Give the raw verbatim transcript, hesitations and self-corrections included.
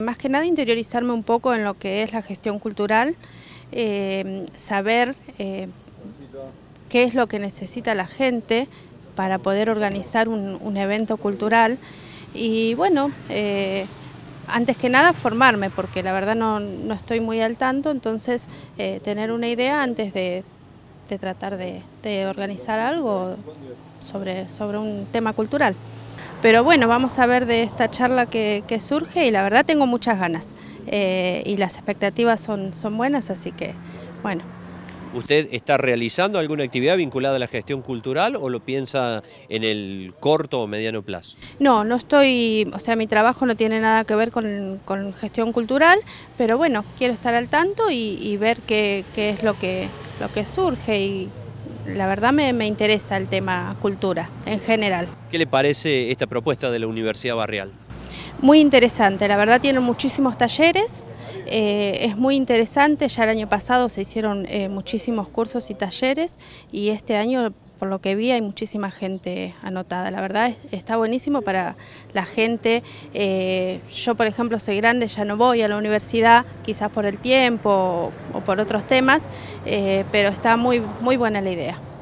Más que nada interiorizarme un poco en lo que es la gestión cultural, eh, saber eh, qué es lo que necesita la gente para poder organizar un, un evento cultural y bueno, eh, antes que nada formarme, porque la verdad no, no estoy muy al tanto, entonces eh, tener una idea antes de, de tratar de, de organizar algo sobre, sobre un tema cultural. Pero bueno, vamos a ver de esta charla que, que surge y la verdad tengo muchas ganas eh, y las expectativas son, son buenas, así que bueno. ¿Usted está realizando alguna actividad vinculada a la gestión cultural o lo piensa en el corto o mediano plazo? No, no estoy, o sea, mi trabajo no tiene nada que ver con, con gestión cultural, pero bueno, quiero estar al tanto y, y ver qué, qué es lo que, lo que surge y la verdad me, me interesa el tema cultura en general. ¿Qué le parece esta propuesta de la Universidad Barrial? Muy interesante, la verdad tienen muchísimos talleres, eh, es muy interesante, ya el año pasado se hicieron eh, muchísimos cursos y talleres y este año por lo que vi hay muchísima gente anotada, la verdad está buenísimo para la gente, eh, yo por ejemplo soy grande, ya no voy a la universidad, quizás por el tiempo o, o por otros temas, eh, pero está muy, muy buena la idea.